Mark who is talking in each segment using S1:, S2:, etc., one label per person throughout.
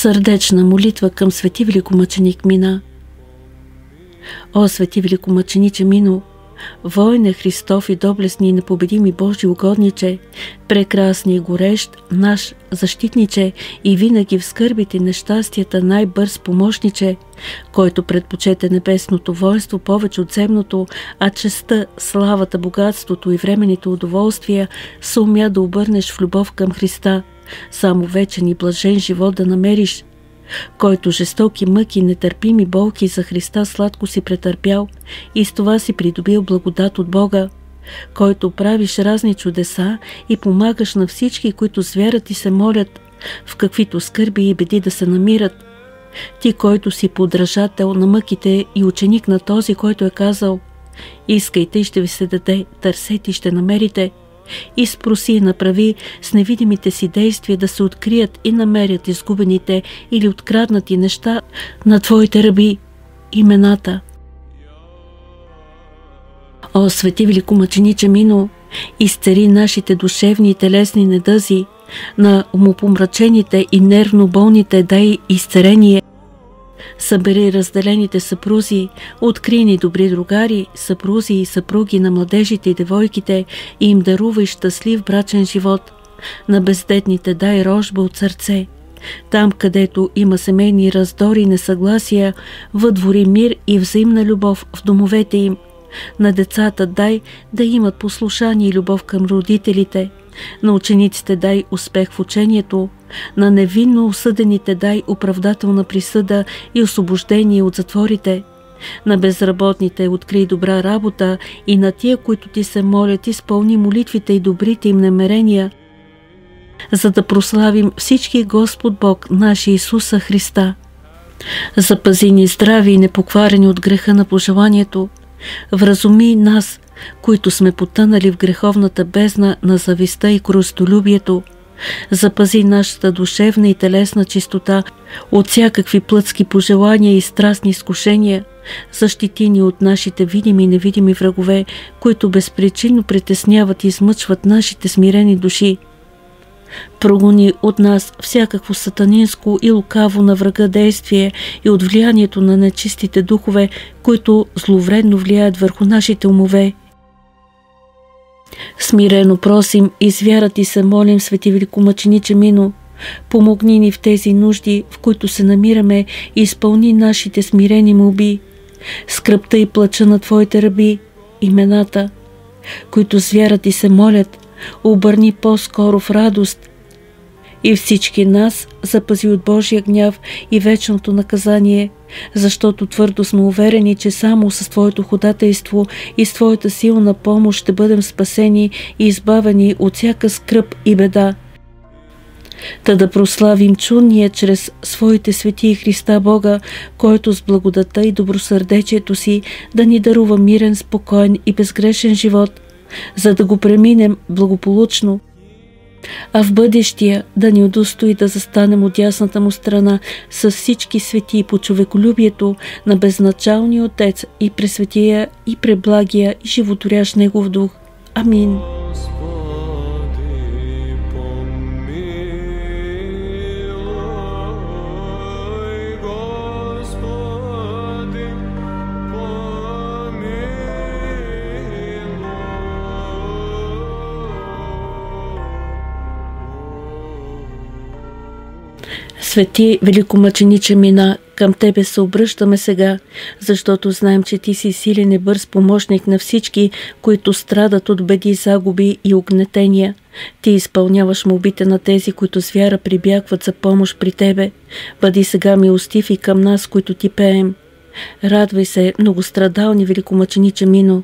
S1: Сърдечна молитва към свети великомъченик Мина. О, свети великомъчениче Мино, войне Христов и доблестни и непобедими Божи угодниче, прекрасни и горещ, наш защитниче и винаги в скърбите и нещастията най-бърз помощниче, който предпочете небесното воинство повече от земното, а честта, славата, богатството и временните удоволствия съумя да обърнеш в любов към Христа, само вечен и блажен живот да намериш, който жестоки мъки, нетърпими болки за Христа сладко си претърпял и с това си придобил благодат от Бога, който правиш разни чудеса и помагаш на всички, които с вяра ти се молят, в каквито скърби и беди да се намират. Ти, който си подражател на мъките и ученик на този, който е казал: искайте и ще ви се даде, търсете и ще намерите. И спроси и направи с невидимите си действия да се открият и намерят изгубените или откраднати неща на твоите раби, имената. О, свети великомъчениче Мино, изцери нашите душевни и телесни недъзи, на умопомрачените и нервно болните дай изцерение. Събери разделените съпрузи, откри ни добри другари, съпрузи и съпруги на младежите и девойките и им дарувай щастлив брачен живот. На бездетните дай рожба от сърце. Там, където има семейни раздори и несъгласия, въдвори мир и взаимна любов в домовете им. На децата дай да имат послушание и любов към родителите. На учениците дай успех в учението. На невинно осъдените дай оправдателна присъда и освобождение от затворите. На безработните открий добра работа и на тия, които ти се молят, изпълни молитвите и добрите им намерения, за да прославим всички Господ Бог, нашия Исуса Христа. Запази ни здрави и непокварени от греха на пожеланието. Вразуми нас, които сме потънали в греховната бездна на завистта и корыстолюбието. Запази нашата душевна и телесна чистота от всякакви плътски пожелания и страстни изкушения. Защити ни от нашите видими и невидими врагове, които безпричинно притесняват и измъчват нашите смирени души. Прогони от нас всякакво сатанинско и лукаво на врага действие и от влиянието на нечистите духове, които зловредно влияят върху нашите умове. Смирено просим и с вяра ти се молим, свети великомъчениче Мино, помогни ни в тези нужди, в които се намираме, и изпълни нашите смирени молби. Скръбта и плача на твоите раби, имената, които с вяра ти се молят, обърни по-скоро в радост, и всички нас запази от Божия гняв и вечното наказание, защото твърдо сме уверени, че само с твоето ходатайство и с твоята силна помощ ще бъдем спасени и избавени от всяка скръб и беда. Та да прославим чудния чрез своите свети Христа Бога, който с благодата и добросърдечието си да ни дарува мирен, спокоен и безгрешен живот, за да го преминем благополучно, а в бъдещия да ни удостои да застанем от ясната му страна с всички светии по човеколюбието на безначалния Отец и пресветия и преблагия и животворящ Негов Дух. Амин. Свети великомъчениче Мина, към Тебе се обръщаме сега, защото знаем, че Ти си силен и бърз помощник на всички, които страдат от беди, загуби и угнетения. Ти изпълняваш молбите на тези, които с вяра прибягват за помощ при Тебе. Бъди сега милостив и към нас, които Ти пеем. Радвай се, многострадални великомъчениче Мино.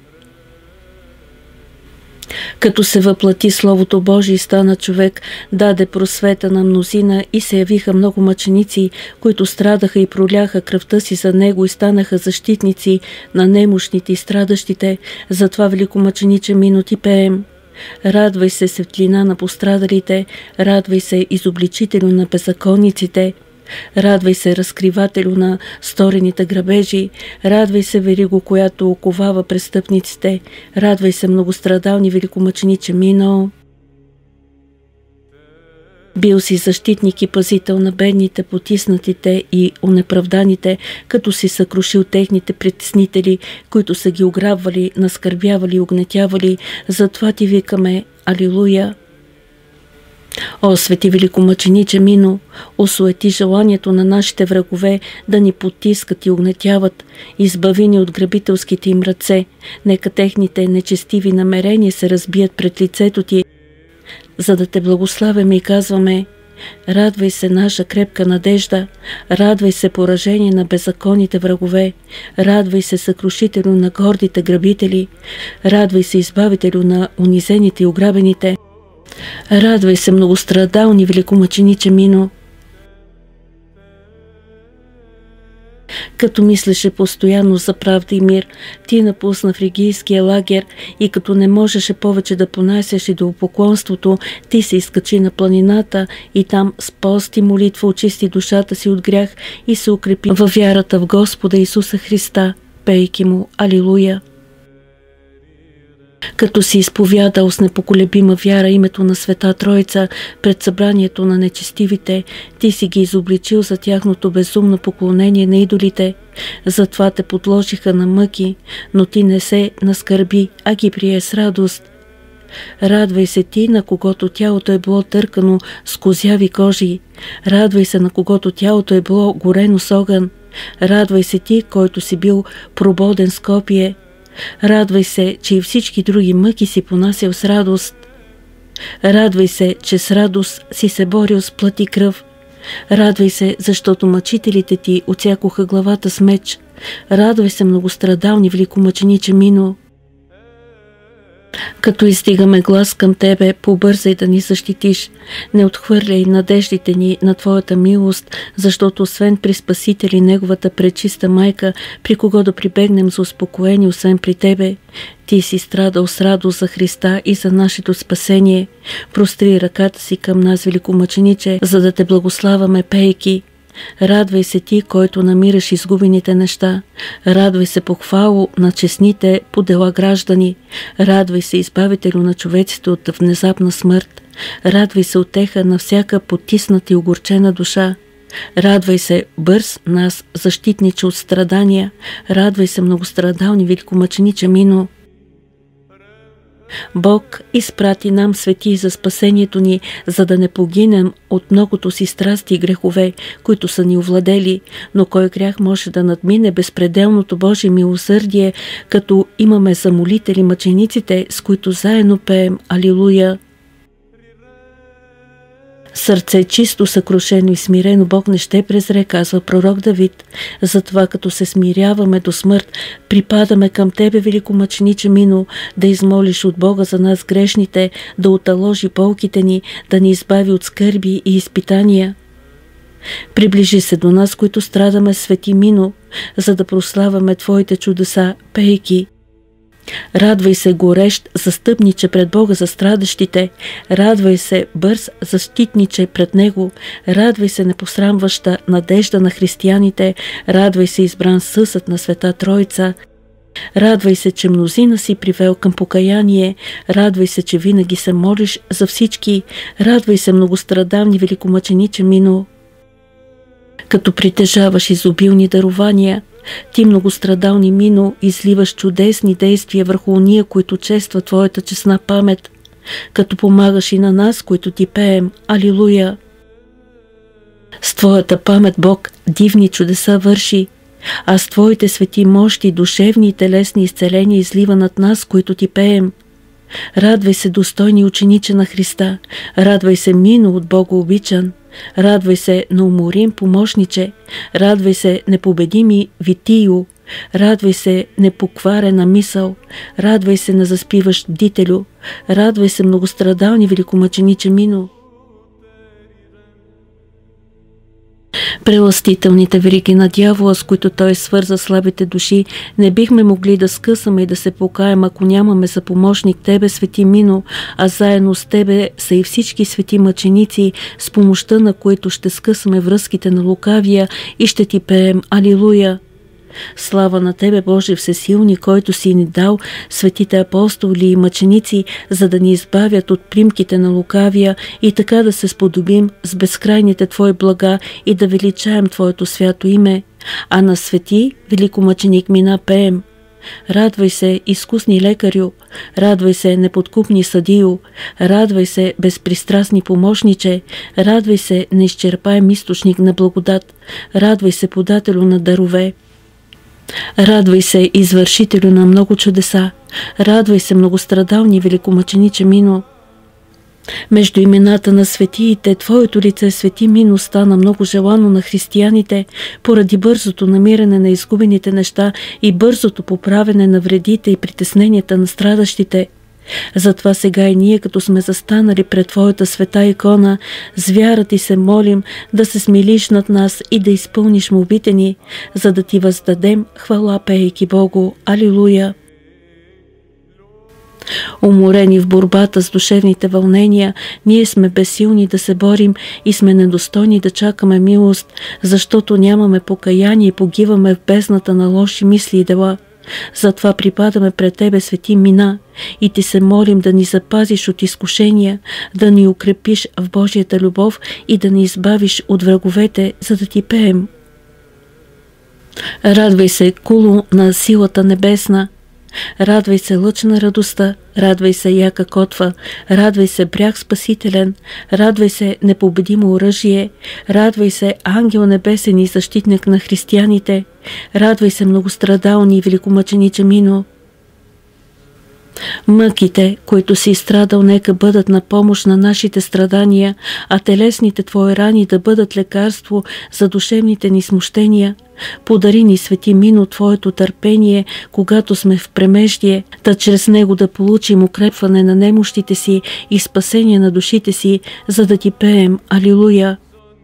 S1: Като се въплати Словото Божие и стана човек, даде просвета на мнозина и се явиха много мъченици, които страдаха и проляха кръвта си за него и станаха защитници на немощните и страдащите. Затова великомъчениче Мино ти пеем. Радвай се, светлина на пострадалите, радвай се, изобличителю на беззаконниците. Радвай се, разкривателю на сторените грабежи, радвай се, вериго, която оковава престъпниците, радвай се, многострадални великомъчениче Мино. Бил си защитник и пазител на бедните, потиснатите и онеправданите, като си съкрушил техните притеснители, които са ги ограбвали, наскърбявали и угнетявали. Затова ти викаме Алилуя! О, свети великомъчениче Мино, осуети желанието на нашите врагове да ни потискат и угнетяват, избави ни от грабителските им ръце, нека техните нечестиви намерения се разбият пред лицето ти, за да те благославяме и казваме: радвай се, наша крепка надежда, радвай се, поражение на беззаконните врагове, радвай се, съкрушителю на гордите грабители, радвай се, избавителю на унизените и ограбените, радвай се, многострадални великомъчениче Мино. Като мислеше постоянно за правда и мир, ти напусна фригийския лагер и като не можеше повече да понасяш идолопоклонството, ти се изкачи на планината и там с пост и молитва очисти душата си от грях и се укрепи във вярата в Господа Исуса Христа, пейки му Алилуя. Като си изповядал с непоколебима вяра името на Света Троица пред събранието на нечестивите, ти си ги изобличил за тяхното безумно поклонение на идолите. Затова те подложиха на мъки, но ти не се наскърби, а ги прие с радост. Радвай се ти, на когото тялото е било търкано с козяви кожи. Радвай се, на когото тялото е било горено с огън. Радвай се ти, който си бил прободен с копие. Радвай се, че и всички други мъки си понасял с радост. Радвай се, че с радост си се борил с плът и кръв. Радвай се, защото мъчителите ти отсякоха главата с меч. Радвай се, многострадални великомъчениче Мино. Като издигаме глас към Тебе, побързай да ни защитиш. Не отхвърляй надеждите ни на Твоята милост, защото освен при Спасители, Неговата пречиста майка, при кого да прибегнем за успокоение, освен при Тебе. Ти си страдал с радост за Христа и за нашето спасение. Простри ръката си към нас, великомъчениче, за да Те благославяме, пейки. Радвай се ти, който намираш изгубените неща. Радвай се, похвало на честните по дела граждани. Радвай се, избавителю на човеците от внезапна смърт. Радвай се, утеха на всяка потисната и огорчена душа. Радвай се, бърз нас, защитниче от страдания. Радвай се, многострадални великомъчениче Мино. Бог изпрати нам светии за спасението ни, за да не погинем от многото си страсти и грехове, които са ни овладели, но кой грях може да надмине безпределното Божие милосърдие, като имаме за молители мъчениците, с които заедно пеем Алилуя. Сърце чисто, съкрушено и смирено Бог не ще презре, казва пророк Давид. Затова като се смиряваме до смърт, припадаме към Тебе, великомъчениче Мино, да измолиш от Бога за нас грешните, да оталожи болките ни, да ни избави от скърби и изпитания. Приближи се до нас, които страдаме, свети Мино, за да прославяме Твоите чудеса, пейки. Радвай се, горещ застъпниче пред Бога за страдащите. Радвай се, бърз защитниче пред Него. Радвай се, непосрамваща надежда на християните. Радвай се, избран съсъд на Света Троица. Радвай се, че мнозина си привел към покаяние. Радвай се, че винаги се молиш за всички. Радвай се, многострадални великомъчениче Мино. Като притежаваш изобилни дарования, ти, многострадални Мино, изливаш чудесни действия върху ония, които честват Твоята честна памет, като помагаш и на нас, които Ти пеем Алилуя. С Твоята памет Бог дивни чудеса върши, а с Твоите свети мощи, душевни и телесни изцеления излива над нас, които Ти пеем. Радвай се, достойни учениче на Христа, радвай се, Мино, от Бога обичан. Радвай се, неуморим помощниче, радвай се, непобедими Витию, радвай се, непокварена мисъл, радвай се, на заспиващ бдителю, радвай се, многострадални великомъчениче Мино. Прелъстителните вериги на дявола, с които той свърза слабите души, не бихме могли да скъсаме и да се покаем, ако нямаме за помощник Тебе, свети Мино, а заедно с Тебе са и всички свети мъченици, с помощта на които ще скъсаме връзките на лукавия и ще Ти пеем Алилуя. Слава на Тебе, Боже Всесилни, който си ни дал светите апостоли и мъченици, за да ни избавят от примките на лукавия и така да се сподобим с безкрайните Твои блага и да величаем Твоето свято име. А на свети великомъченик Мина пеем: радвай се, изкусни лекарю, радвай се, неподкупни съдию, радвай се, безпристрастни помощниче, радвай се, неизчерпаем източник на благодат, радвай се, подателю на дарове. Радвай се, извършителю на много чудеса, радвай се, многострадални великомъчениче Мино. Между имената на светиите, Твоето лице, свети Мино, стана много желано на християните поради бързото намиране на изгубените неща и бързото поправене на вредите и притесненията на страдащите. Затова сега и ние, като сме застанали пред Твоята света икона, с вяра Ти се молим да се смилиш над нас и да изпълниш молбите ни, за да Ти въздадем хвала, пеейки Богу. Алилуя! Уморени в борбата с душевните вълнения, ние сме безсилни да се борим и сме недостойни да чакаме милост, защото нямаме покаяние и погиваме в бездната на лоши мисли и дела. Затова припадаме пред Тебе, свети Мина, и Ти се молим да ни запазиш от изкушения, да ни укрепиш в Божията любов и да ни избавиш от враговете, за да Ти пеем. Радвай се, куло на силата небесна, радвай се, лъч на радостта, радвай се, яка котва, радвай се, бряг спасителен, радвай се, непобедимо оръжие, радвай се, ангел небесен и защитник на християните, радвай се, многострадални и великомъчениче Мино. Мъките, които си изстрадал, нека бъдат на помощ на нашите страдания, а телесните Твои рани да бъдат лекарство за душевните ни смущения. Подари ни, свети Мино, Твоето търпение, когато сме в премеждие, да чрез него да получим укрепване на немощите си и спасение на душите си, за да Ти пеем. Алилуя!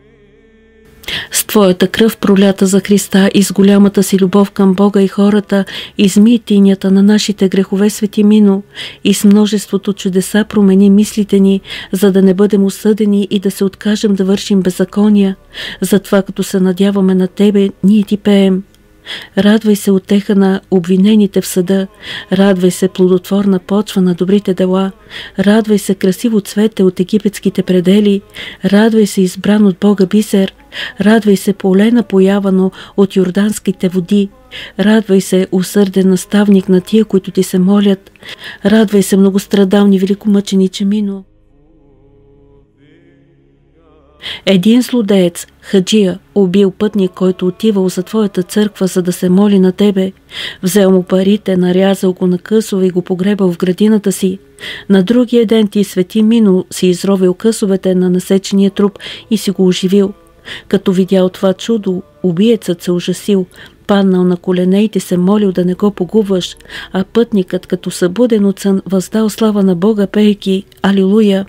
S1: С Твоята кръв, пролята за Христа, и с голямата си любов към Бога и хората, измий тинята на нашите грехове, свети Мино, и с множеството чудеса промени мислите ни, за да не бъдем осъдени и да се откажем да вършим беззакония. Затова, като се надяваме на Тебе, ние Ти пеем. Радвай се, утеха на обвинените в съда, радвай се, плодотворна почва на добрите дела, радвай се, красиво цвете от египетските предели, радвай се, избран от Бога бисер, радвай се, поле напоявано от йорданските води, радвай се, усърден наставник на тия, които Ти се молят, радвай се, многострадални великомъчениче Мино. Един злодеец, хаджия, убил пътник, който отивал за Твоята църква, за да се моли на Тебе. Взел му парите, нарязал го на късове и го погребал в градината си. На другия ден Ти, свети Мино, си изровил късовете на насечения труп и си го оживил. Като видял това чудо, убиецът се ужасил, паднал на колене и Ти се молил да не го погубваш, а пътникът, като събуден от сън, въздал слава на Бога, пейки Алилуя!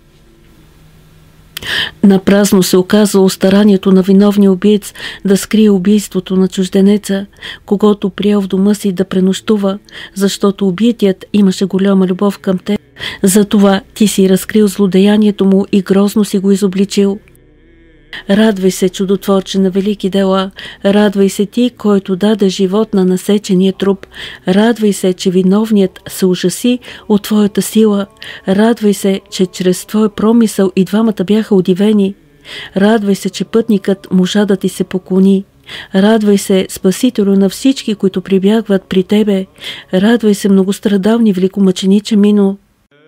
S1: Напразно се оказало старанието на виновния убиец да скрие убийството на чужденеца, когото приел в дома си да пренощува, защото убиетият имаше голяма любов към Теб. Затова Ти си разкрил злодеянието му и грозно си го изобличил. Радвай се, чудотворче на велики дела, радвай се Ти, който даде живот на насечения труп, радвай се, че виновният се ужаси от Твоята сила, радвай се, че чрез Твой промисъл и двамата бяха удивени, радвай се, че пътникът можа да Ти се поклони. Радвай се, Спасителю на всички, които прибягват при Тебе, радвай се, многострадални великомъчениче Мино.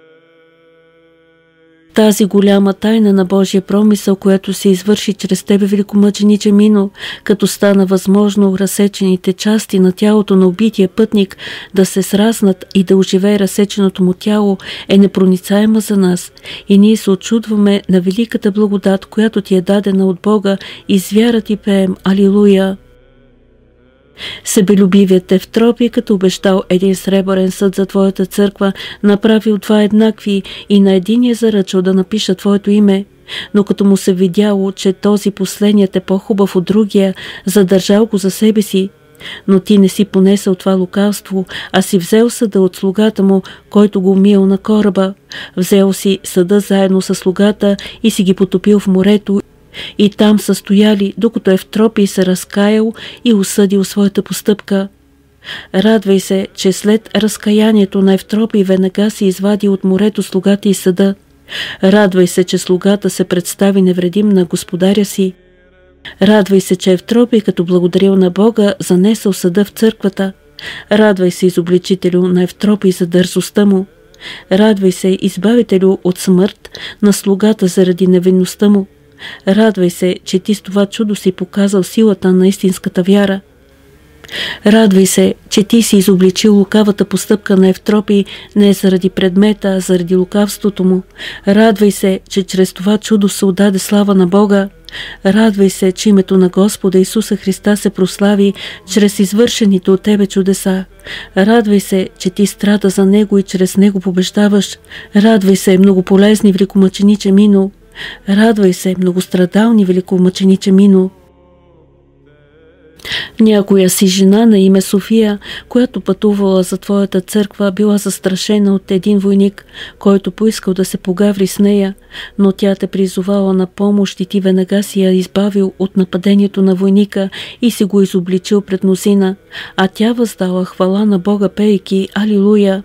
S1: Тази голяма тайна на Божия промисъл, която се извърши чрез Тебе, великомъчениче Мино, като стана възможно разсечените части на тялото на убития пътник да се сраснат и да оживее разсеченото му тяло, е непроницаема за нас, и ние се очудваме на великата благодат, която Ти е дадена от Бога, и с вяра Ти пеем Алилуя! Себелюбивият Евтропий, като обещал един сребърен съд за Твоята църква, направил два еднакви и на единия заръчал да напиша Твоето име. Но като му се видяло, че този последният е по-хубав от другия, задържал го за себе си. Но Ти не си понесъл това лукавство, а си взел съда от слугата му, който го умиял на кораба. Взел си съда заедно с слугата и си ги потопил в морето, и там са стояли, докато Евтропий се разкаял и осъдил своята постъпка. Радвай се, че след разкаянието на Евтропий веднага се извади от морето слугата и съда. Радвай се, че слугата се представи невредим на господаря си. Радвай се, че Евтропий, като благодарил на Бога, занесъл съда в църквата. Радвай се, изобличителю на Евтропий, за дързостта му. Радвай се, избавителю от смърт на слугата заради невинността му. Радвай се, че ти с това чудо си показал силата на истинската вяра. Радвай се, че ти си изобличил лукавата постъпка на Евтропий не заради предмета, а заради лукавството му. Радвай се, че чрез това чудо се отдаде слава на Бога. Радвай се, че името на Господа Исуса Христа се прослави чрез извършените от тебе чудеса. Радвай се, че ти страда за Него и чрез Него побеждаваш. Радвай се, многополезни великомъчениче Мино. Радвай се, многострадални великомъчениче Мино. Някоя си жена на име София, която пътувала за твоята църква, била застрашена от един войник, който поискал да се погаври с нея, но тя те призовала на помощ и ти веднага си я избавил от нападението на войника и си го изобличил пред мнозина, а тя въздала хвала на Бога, пейки Алилуя.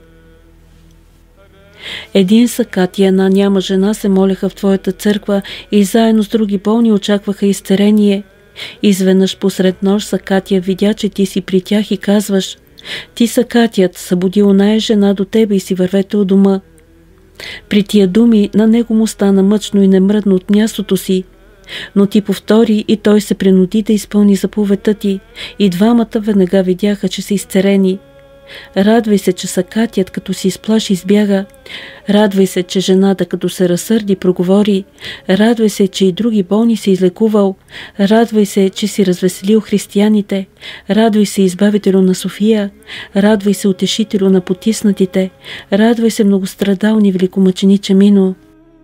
S1: Един Сакат и една няма жена се молеха в твоята църква и заедно с други болни очакваха изцеление. Изведнъж посред нощ Сакатия видя, че ти си при тях и казваш: ти Сакатият, събуди оная жена до тебе и си вървете от дома. При тия думи на него му стана мъчно и не мръдна от мястото си, но ти повтори и той се принуди да изпълни заповедта ти и двамата веднага видяха, че са изцерени. Радвай се, че Сакатият, като си изплаши, избяга. Радвай се, че жената, като се разсърди, проговори. Радвай се, че и други болни си излекувал. Радвай се, че си развеселил християните. Радвай се, избавителю на София. Радвай се, утешителю на потиснатите. Радвай се, многострадални великомъчениче Мино.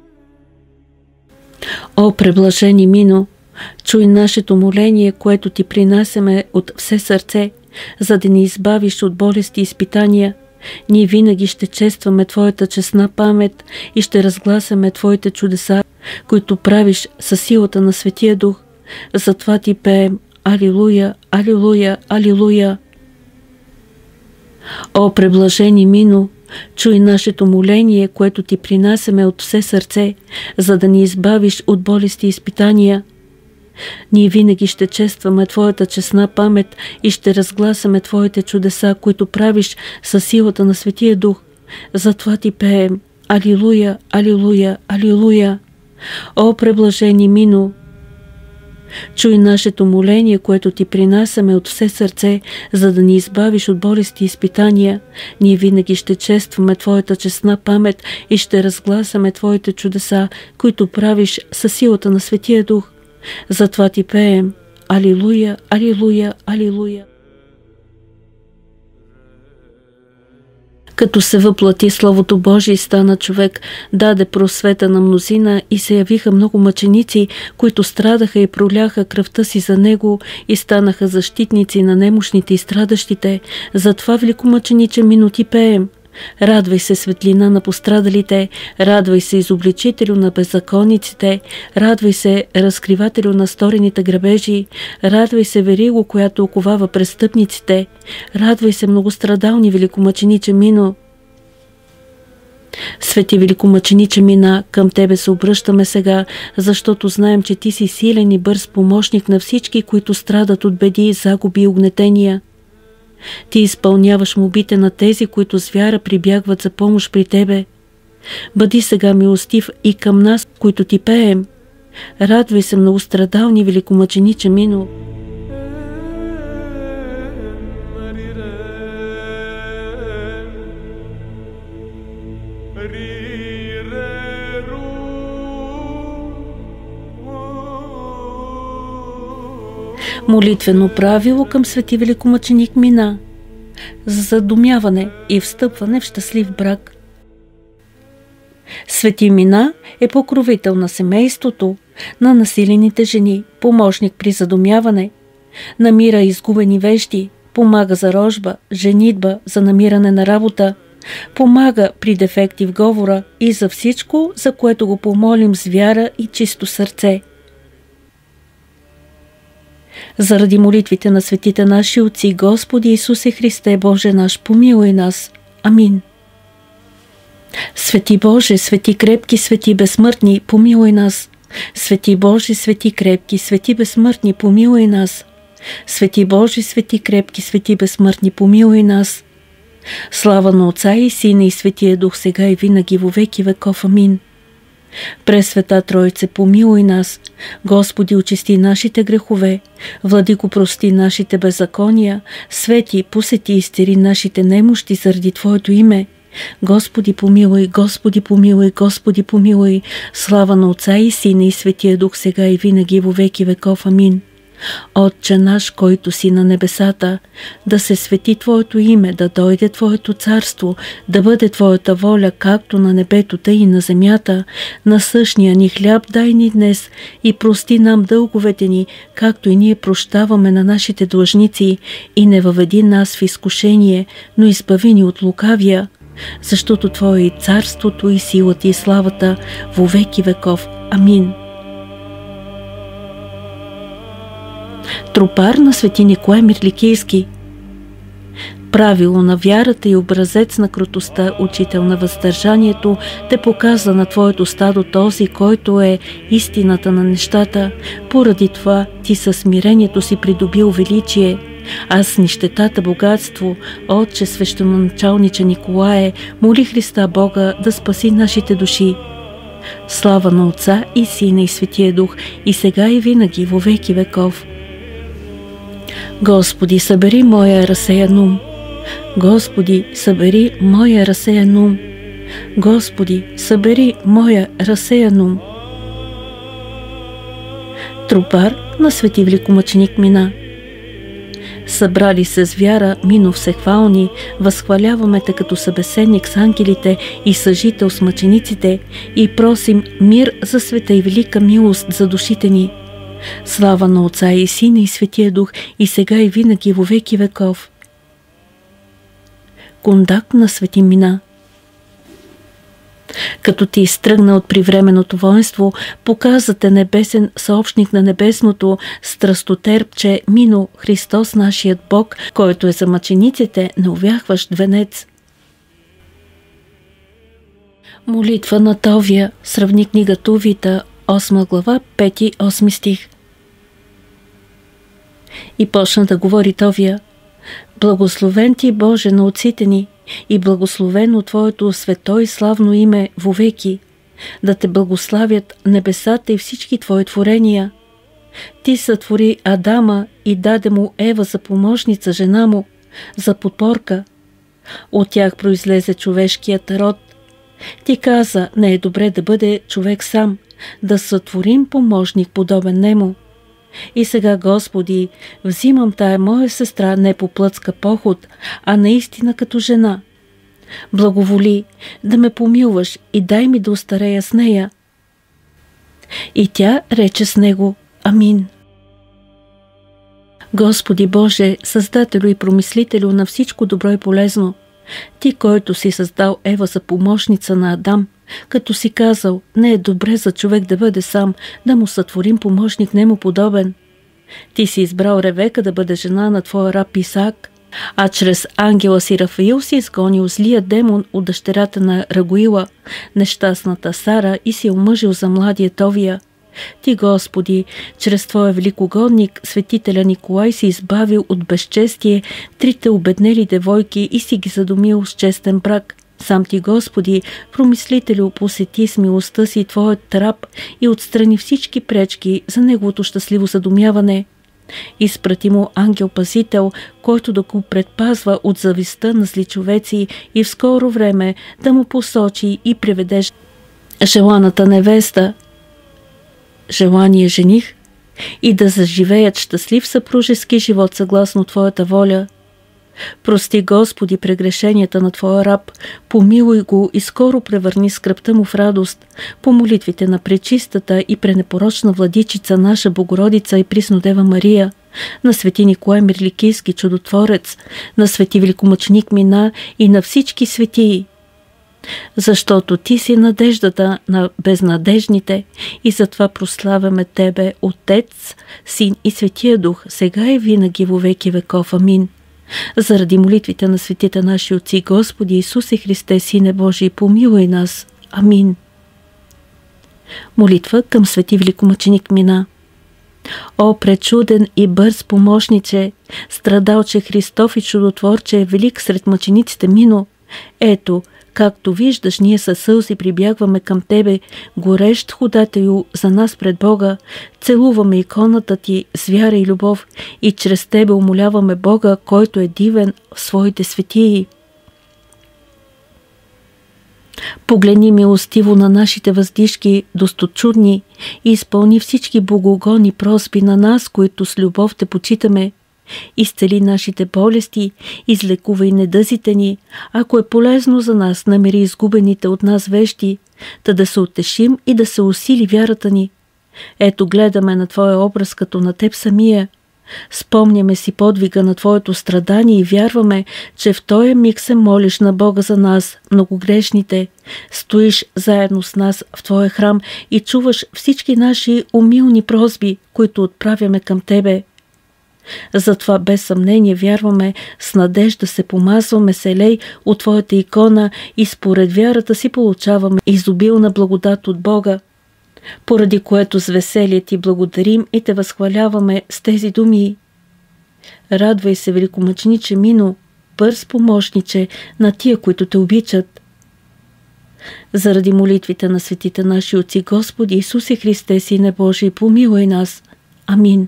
S1: О, преблажени Мино, чуй нашето моление, което ти принасяме от все сърце, за да ни избавиш от болести и изпитания. Ние винаги ще честваме твоята честна памет и ще разгласяме твоите чудеса, които правиш със силата на Светия Дух. Затова ти пеем Алилуя, Алилуя, Алилуя. О, преблажени Мино, чуй нашето моление, което ти принасяме от все сърце, за да ни избавиш от болести и изпитания. Ние винаги ще честваме твоята честна памет и ще разгласяме твоите чудеса, които правиш със силата на Светия Дух. Затова ти пеем Алилуя, Алилуя, Алилуя. О, преблажени Мино, чуй нашето моление, което ти принасяме от все сърце, за да ни избавиш от болести и изпитания. Ние винаги ще честваме твоята честна памет и ще разгласяме твоите чудеса, които правиш със силата на Светия Дух. Затова ти пеем Алилуя, Алилуя, Алилуя. Като се въплати Словото Божие и стана човек, даде просвета на мнозина и се явиха много мъченици, които страдаха и проляха кръвта си за него и станаха защитници на немощните и страдащите. Затова, великомъчениче Мино, ти пеем. Радвай се, светлина на пострадалите, радвай се, изобличителю на беззаконниците, радвай се, разкривателю на сторените грабежи, радвай се, вериго, която оковава престъпниците, радвай се, многострадални великомъчениче Мино. Свети великомъчениче Мина, към тебе се обръщаме сега, защото знаем, че ти си силен и бърз помощник на всички, които страдат от беди, загуби и угнетения. Ти изпълняваш молбите на тези, които с вяра прибягват за помощ при тебе. Бъди сега милостив и към нас, които ти пеем. Радвай се, многострадални великомъчениче Мино. Молитвено правило към свети великомъченик Мина за задумяване и встъпване в щастлив брак. Свети Мина е покровител на семейството, на насилените жени, помощник при задумяване, намира изгубени вещи, помага за рожба, женитба, за намиране на работа, помага при дефекти в говора и за всичко, за което го помолим с вяра и чисто сърце. Заради молитвите на светите наши отци, Господи Исусе Христе, Боже наш, помилуй нас. Амин. Свети Боже, свети крепки, свети безсмъртни, помилуй нас. Свети Боже, свети крепки, свети безсмъртни, помилуй нас. Свети Боже, свети крепки, свети безсмъртни, помилуй нас. Слава на Отца и Сина и Светия Дух, сега и винаги во веки веков. Амин. Пресвета Троице, помилуй нас. Господи, очисти нашите грехове. Владико, прости нашите беззакония. Свети, посети и изцели нашите немощи заради Твоето име. Господи, помилуй, Господи, помилуй, Господи, помилуй. Слава на Отца и Сина и Светия Дух, сега и винаги во веки веков. Амин. Отче наш, който си на небесата, да се свети Твоето име, да дойде Твоето царство, да бъде Твоята воля, както на небето, тъй и на земята. Насъщния ни хляб дай ни днес и прости нам дълговете ни, както и ние прощаваме на нашите длъжници, и не въведи нас в изкушение, но избави ни от лукавия, защото Твое е царството и силата и славата во веки веков. Амин. Тропар на свети Николай Мирликийски. Правило на вярата и образец на кротостта, учител на въздържанието, те показа на твоето стадо този, който е истината на нещата. Поради това ти със смирението си придобил величие, а с нищетата богатство. Отче свещеноначалниче Николае, моли Христа Бога да спаси нашите души. Слава на Отца и Сина и Светия Дух, и сега и винаги во веки веков. Господи, събери моя разсеян ум. Господи, събери моя разсеян ум. Господи, събери моя разсеян ум. Тропар на свети великомъченик Мина. Събрали се с вяра, мино всехвални, възхваляваме те като събеседник с ангелите и съжител с мъчениците и просим мир за света и велика милост за душите ни. Слава на Отца и Сина и Светия Дух, и сега и винаги во веки веков. Кондак на свети Мина. Като ти изтръгна от привременното воинство, показате небесен съобщник на небесното, страстотерпче Мино, Христос нашият Бог, който е за мъчениците неувяхващ венец. Молитва на Товия, сравни книга Тувита, 8 глава, 5-8 стих. И почна да говори Товия: Благословен ти, Боже, на отците ни, и благословено Твоето свето и славно име вовеки, да те благославят небесата и всички Твои творения. Ти сътвори Адама и даде му Ева за помощница, жена му, за подпорка. От тях произлезе човешкият род. Ти каза, не е добре да бъде човек сам, да сътворим помощник подобен нему. И сега, Господи, взимам тая моя сестра не по плътска поход, а наистина като жена. Благоволи да ме помилваш и дай ми да остарея с нея. И тя рече с него: Амин. Господи Боже, Създателю и Промислителю на всичко добро и полезно, Ти, който си създал Ева за помощница на Адам, като си казал, не е добре за човек да бъде сам, да му сътворим помощник нему подобен. Ти си избрал Ревека да бъде жена на твоя раб Исаак, а чрез ангела си Рафаил си изгонил злия демон от дъщерята на Рагуила, нещастната Сара, и си омъжил за младия Товия. Ти, Господи, чрез Твоя великогодник, светителя Николай, си избавил от безчестие трите обеднели девойки и си ги задумил с честен брак. Сам Ти, Господи, Промислителю, посети с милостта си Твоят раб и отстрани всички пречки за неговото щастливо задумяване. Изпрати му ангел-пазител, който да го предпазва от завистта на зли човеци и в скоро време да му посочи и приведе желаната невеста, желания жених, и да заживеят щастлив съпружески живот съгласно Твоята воля. Прости, Господи, прегрешенията на Твоя раб, помилуй го и скоро превърни скръбта му в радост, по молитвите на пречистата и пренепорочна владичица наша Богородица и Приснодева Мария, на свети Николай Мирликийски чудотворец, на свети великомъченик Мина и на всички светии. защото Ти си надеждата на безнадежните и затова прославяме Тебе, Отец, Син и Светия Дух, сега и винаги во веки веков. Амин. Заради молитвите на светите наши отци, Господи Исусе Христе, Сине Божий, помилуй нас. Амин. Молитва към свети великомъченик Мина. О, пречуден и бърз помощниче, страдалче Христов и чудотворче, велик сред мъчениците Мино, ето, както виждаш, ние със сълзи прибягваме към Тебе, горещ ходател за нас пред Бога, целуваме иконата Ти с вяра и любов и чрез Тебе умоляваме Бога, който е дивен в своите светии. Погледни милостиво на нашите въздишки, досточудни, и изпълни всички богоугодни просби на нас, които с любов Те почитаме. Изцели нашите болести, излекувай недъзите ни, ако е полезно за нас, намери изгубените от нас вещи, та да се утешим и да се усили вярата ни. Ето гледаме на Твоя образ като на Теб самия. Спомняме си подвига на Твоето страдание и вярваме, че в този миг се молиш на Бога за нас, многогрешните. Стоиш заедно с нас в Твоя храм и чуваш всички наши умилни просби, които отправяме към Тебе. Затова без съмнение вярваме, с надежда се помазваме с елей от Твоята икона и според вярата си получаваме изобилна благодат от Бога, поради което с веселие Ти благодарим и Те възхваляваме с тези думи. Радвай се, великомъчениче Мино, бърз помощниче на тия, които Те обичат. Заради молитвите на светите наши отци, Господи Исусе Христе, Сине Божий, помилуй нас. Амин.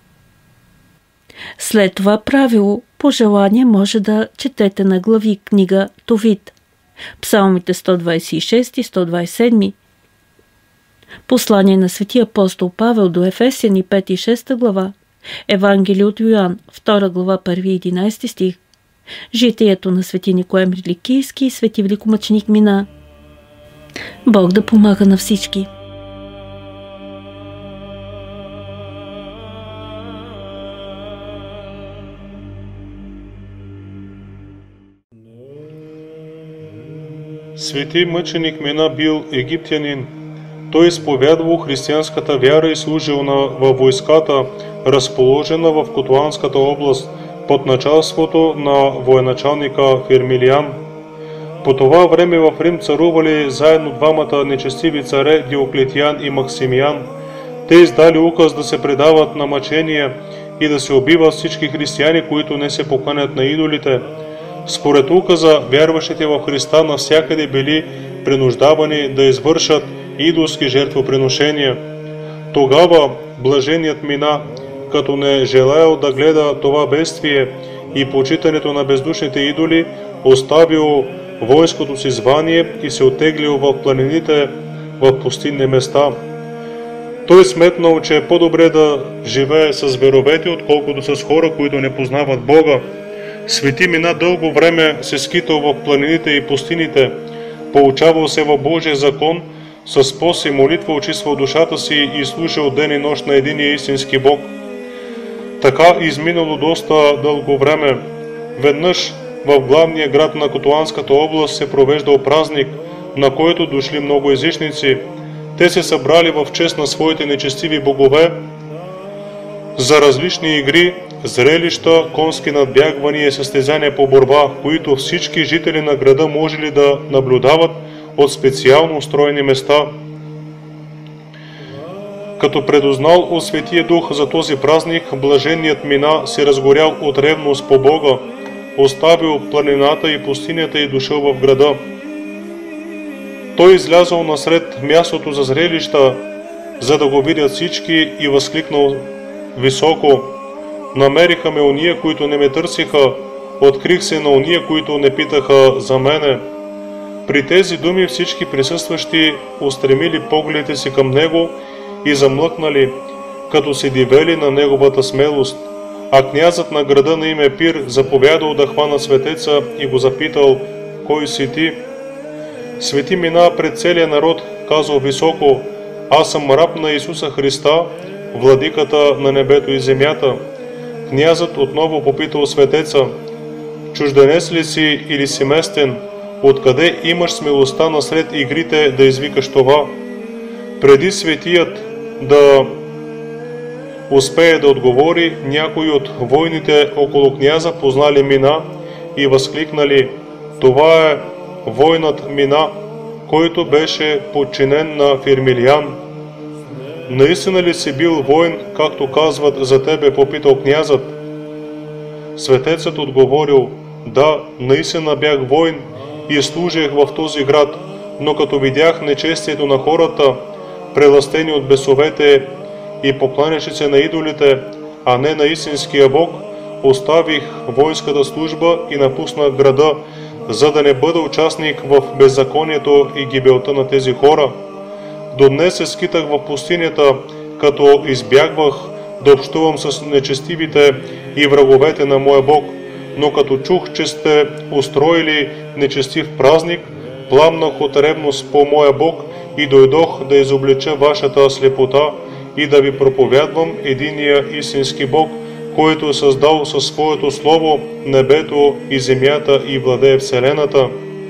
S1: След това правило, по желание може да четете на глави книга Товит, псалмите 126 и 127, послание на светия апостол Павел до Ефесяни 5 и 6 глава, Евангелие от Йоан 2 глава 1 и 11 стих, житието на свети Николай Мирликийски и свети великомъченик Мина. Бог да помага на всички.
S2: Свети мъченик Мина бил египтянин. Той изповядвал християнската вяра и служил във войската, разположена в Котоанската област, под началството на военачалника Фермилиан. По това време в Рим царували заедно двамата нечестиви царе Диоклетиан и Максимиан. Те издали указ да се предават на мъчения и да се убиват всички християни, които не се покланят на идолите. Според указа, вярващите в Христа навсякъде били принуждавани да извършат идолски жертвоприношения. Тогава блаженият Мина, като не желаял да гледа това бедствие и почитането на бездушните идоли, оставил войското си звание и се оттеглил в планините, в пустинни места. Той сметнал, че е по-добре да живее с веровете, отколкото с хора, които не познават Бога. Свети Мина дълго време се скитал в планините и пустините, получавал се в Божия закон, с пост и молитва очиствал душата си и слушал ден и нощ на единия истински Бог. Така изминало доста дълго време. Веднъж в главния град на Котоанската област се провеждал празник, на който дошли много езичници. Те се събрали в чест на своите нечестиви богове за различни игри, зрелища, конски надбягвания и състезания по борба, които всички жители на града можели да наблюдават от специално устроени места. Като предузнал от Светия Дух за този празник, блаженият Мина се разгорял от ревност по Бога, оставил планината и пустинята и дошъл в града. Той излязъл насред мястото за зрелища, за да го видят всички, и възкликнал високо: намериха ме ония, които не ме търсиха, открих се на ония, които не питаха за мене. При тези думи всички присъстващи устремили погледите си към него и замлъкнали, като се дивели на неговата смелост. А князът на града на име Пир заповядал да хвана светеца и го запитал: кой си ти? Свети Мина пред целия народ казал високо: аз съм раб на Исуса Христа, владиката на небето и земята. Князът отново попитал светеца: чужденец ли си или си местен? откъде имаш смелостта насред игрите да извикаш това? Преди светият да успее да отговори, някои от войните около княза познали Мина и възкликнали: това е войнат Мина, който беше подчинен на Фирмилиян. Наистина ли си бил войн, както казват за тебе, попитал князът. Светецът отговорил: да, наистина бях войн и служех в този град, но като видях нечестието на хората, прелъстени от бесовете и покланящи се на идолите, а не на истинския Бог, оставих воинската служба и напуснах града, за да не бъда участник в беззаконието и гибелта на тези хора. До днес се скитах в пустинята, като избягвах да общувам с нечестивите и враговете на моя Бог, но като чух, че сте устроили нечестив празник, пламнах от ревност по моя Бог и дойдох да изоблича вашата слепота и да ви проповядвам единия истински Бог, който е създал със своето слово небето и земята и владее вселената.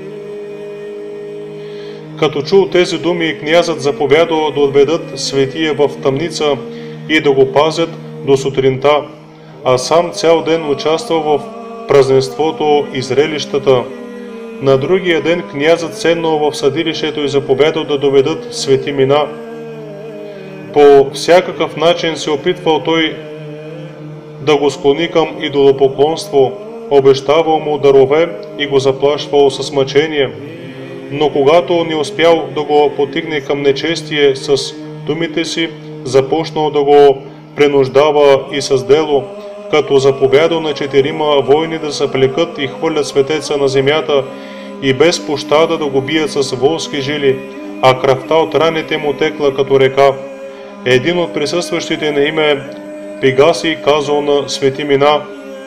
S2: Като чул тези думи, князът заповядал да отведат светия в тъмница и да го пазят до сутринта, а сам цял ден участвал в празненството и зрелищата. На другия ден князът седнал в съдилището и заповядал да доведат свети Мина. По всякакъв начин се опитвал той да го склони към идолопоклонство, обещавал му дарове и го заплашвал с мъчение. Но когато не успял да го потигне към нечестие с думите си, започнал да го принуждава и с дело, като заповядал на 4 войни да се плекат и хвърлят светеца на земята и без пощада да го бият с волски жили, а кръвта от раните му текла като река. Един от присъстващите на име Пегаси казал на свети Мина: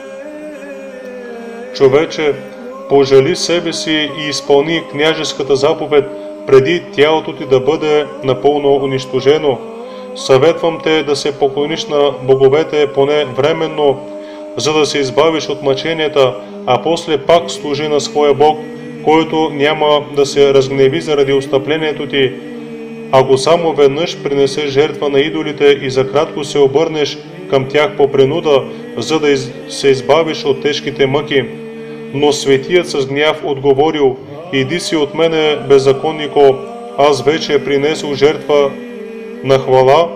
S2: човече, пожали себе си и изпълни княжеската заповед, преди тялото ти да бъде напълно унищожено. Съветвам те да се поклониш на боговете поне временно, за да се избавиш от мъченията, а после пак служи на своя Бог, който няма да се разгневи заради отстъплението ти. Ако само веднъж принесеш жертва на идолите и за кратко се обърнеш към тях по принуда, за да се избавиш от тежките мъки. Но светият с гняв отговорил: иди си от мене, беззаконнико, аз вече принесох жертва на хвала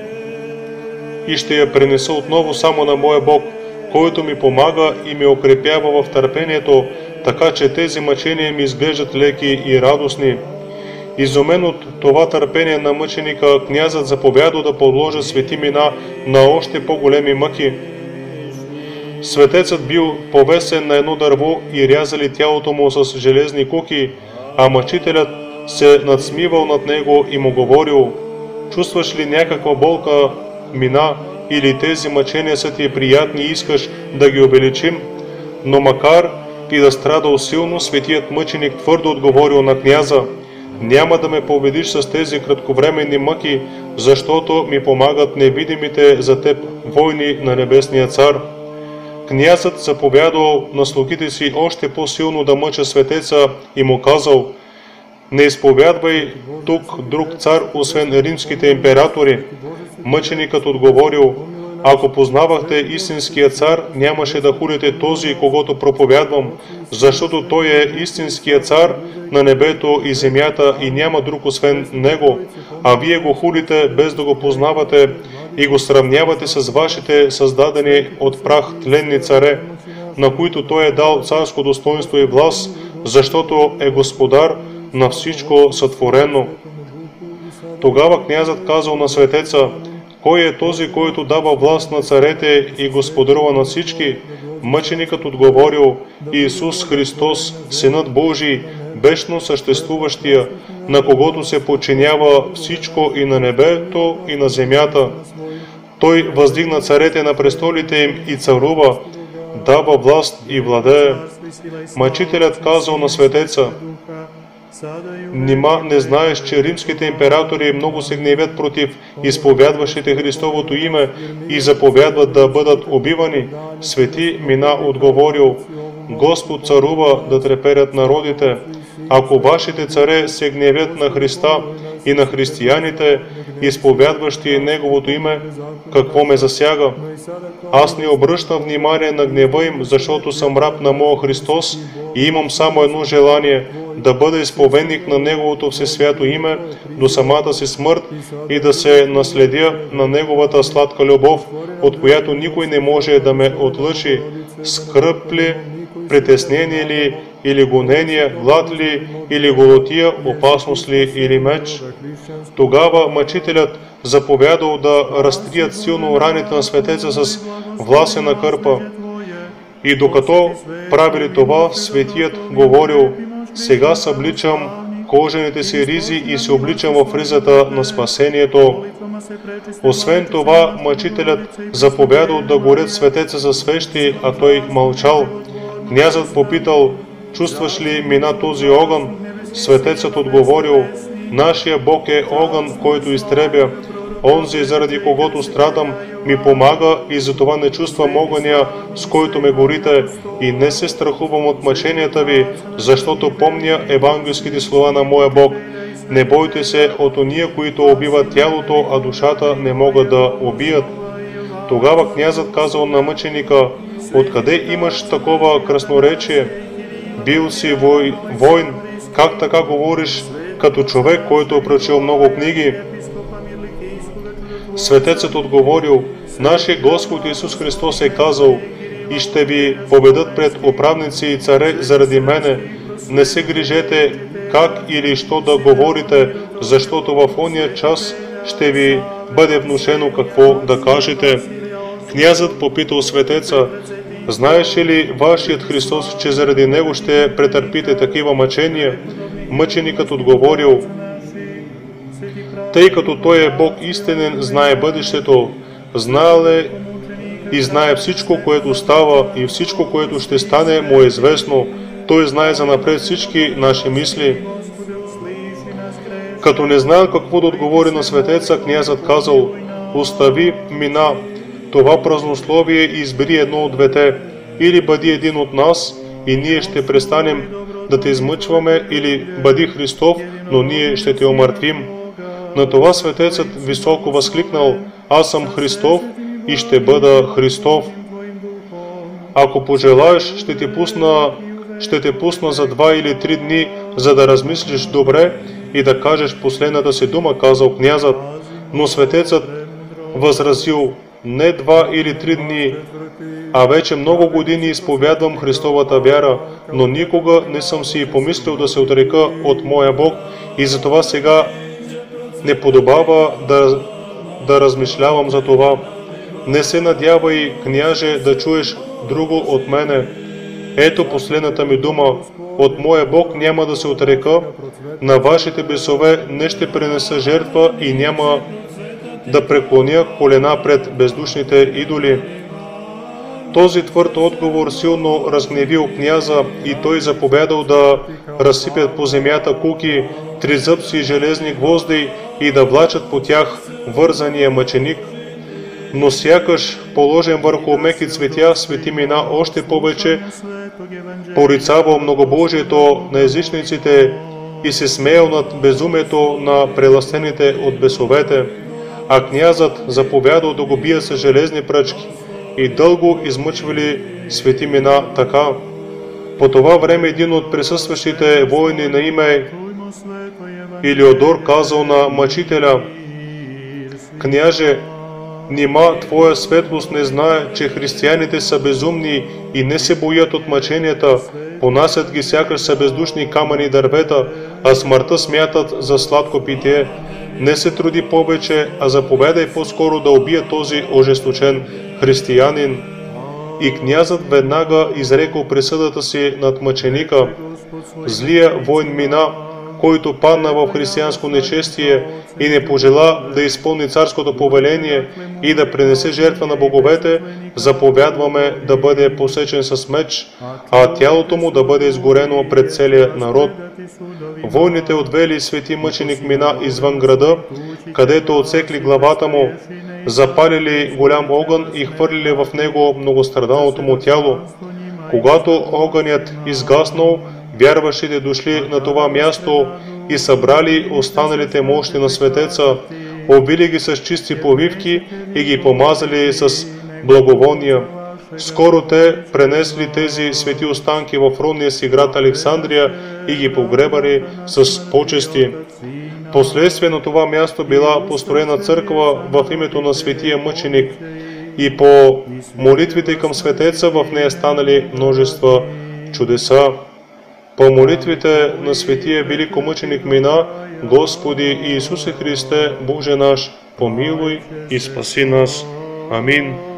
S2: и ще я принеса отново само на моя Бог, който ми помага и ме укрепява в търпението, така че тези мъчения ми изглеждат леки и радостни. Изумен от това търпение на мъченика, князът заповядал да подложа свети Мина на още по-големи мъки. Светецът бил повесен на едно дърво и рязали тялото му с железни куки, а мъчителят се надсмивал над него и му говорил: чувстваш ли някаква болка, Мина, или тези мъчения са ти приятни и искаш да ги увеличим? Но макар и да страдал силно, светият мъченик твърдо отговорил на княза: няма да ме победиш с тези кратковременни мъки, защото ми помагат невидимите за теб войни на небесния цар. Князът заповядал на слугите си още по-силно да мъча светеца и му казал: не изповядвай тук друг цар, освен римските императори. Мъченикът отговорил: ако познавахте истинския цар, нямаше да хулите този, когото проповядвам, защото той е истинският цар на небето и земята и няма друг освен него, а вие го хулите без да го познавате и го сравнявате с вашите създадени от прах тленни царе, на които той е дал царско достоинство и власт, защото е господар на всичко сътворено. Тогава князът казал на светеца: кой е този, който дава власт на царете и господарува на всички? Мъченикът отговорил: Иисус Христос, Синът Божий, вечно съществуващия, на когото се подчинява всичко и на небето, и на земята. Той въздигна царете на престолите им и царува, дава власт и владее. Мъчителят казал на светеца: нима не знаеш, че римските императори много се гневят против изповядващите Христовото име и заповядват да бъдат убивани? Свети Мина отговорил: Господ царува да треперят народите. Ако вашите царе се гневят на Христа и на християните, изповядващи Неговото име, какво ме засяга? Аз не обръщам внимание на гнева им, защото съм раб на моя Христос и имам само едно желание – да бъда изповедник на Неговото всесвято име до самата си смърт и да се наследя на Неговата сладка любов, от която никой не може да ме отлъчи. Скръб ли, притеснение ли, или гонение, глад ли, или голотия, опасност ли, или меч? Тогава мъчителят заповядал да разтрият силно раните на светеца с власена кърпа. И докато правили това, светият говорил: сега събличам кожените си ризи и се обличам в ризата на спасението. Освен това, мъчителят заповядал да горят светеца за свещи, а той мълчал. Князът попитал: чувстваш ли мина този огън? Светецът отговорил: нашия Бог е огън, който изтребя. Онзи, заради когото страдам, ми помага и затова не чувствам огъня, с който ме горите, и не се страхувам от мъченията ви, защото помня евангелските слова на моя Бог. Не бойте се от ония, които убиват тялото, а душата не могат да убият. Тогава князът казал на мъченика: откъде имаш такова красноречие? Бил си войн, как така говориш като човек, който е прочел много книги? Светецът отговорил: нашия Господ Исус Христос е казал: и ще ви победат пред управници и царе заради мене. Не се грижете как или що да говорите, защото в ония час ще ви бъде внушено какво да кажете. Князът попитал светеца: знаеше ли вашият Христос, че заради него ще претърпите такива мъчения? Мъченикът отговорил: тъй като Той е Бог истинен, знае бъдещето, знае и знае всичко, което става, и всичко, което ще стане, му е известно. Той знае занапред всички наши мисли. Като не знаел какво да отговори на светеца, князът казал: остави мина това празнословие и избери едно от двете. Или бъди един от нас и ние ще престанем да те измъчваме, или бъди Христов, но ние ще те омъртвим. На това светецът високо възкликнал: аз съм Христов и ще бъда Христов. Ако пожелаеш, ще те пусна за 2 или 3 дни, за да размислиш добре и да кажеш последната си дума, казал князът. Но светецът възразил: не 2 или 3 дни, а вече много години изповядвам Христовата вяра, но никога не съм си и помислил да се отрека от моя Бог и затова сега не подобава да размишлявам за това. Не се надявай, княже, да чуеш друго от мене. Ето последната ми дума: от моя Бог няма да се отрека, на вашите бесове не ще принеса жертва и няма да преклоня колена пред бездушните идоли. Този твърд отговор силно разгневил княза и той заповядал да разсипят по земята куки, тризъбци и железни гвозди и да влачат по тях вързания мъченик. Но сякаш положен върху меки цветя, свети мина още повече порицавал многобожието на езичниците и се смеял над безумието на прелъстените от бесовете, а князът заповядал да го бият с железни пръчки и дълго измъчвали свети мина така. По това време един от присъстващите воини на име Илиодор казал на мъчителя: княже, нима твоя светлост не знае, че християните са безумни и не се боят от мъченията, понасят ги сякаш са бездушни камъни и дървета, а смъртта смятат за сладко питие. Не се труди повече, а заповядай по-скоро да убие този ожесточен християнин. И князът веднага изрекал присъдата си над мъченика. Злия войн мина, който падна в християнско нечестие и не пожела да изпълни царското повеление и да принесе жертва на боговете, заповядваме да бъде посечен с меч, а тялото му да бъде изгорено пред целия народ. Войните отвели свети мъченик мина извън града, където отсекли главата му, запалили голям огън и хвърлили в него многостраданото му тяло. Когато огънят изгаснал, вярващите дошли на това място и събрали останалите мощи на светеца, обили ги с чисти повивки и ги помазали с благовония. Скоро те пренесли тези свети останки в родния си град Александрия и ги погребали с почести. Последствие на това място била построена църква в името на светия мъченик и по молитвите към светеца в нея станали множества чудеса. По молитвите на светия великомъченик мина: Господи Иисусе Христе, Боже наш, помилуй и спаси нас. Амин.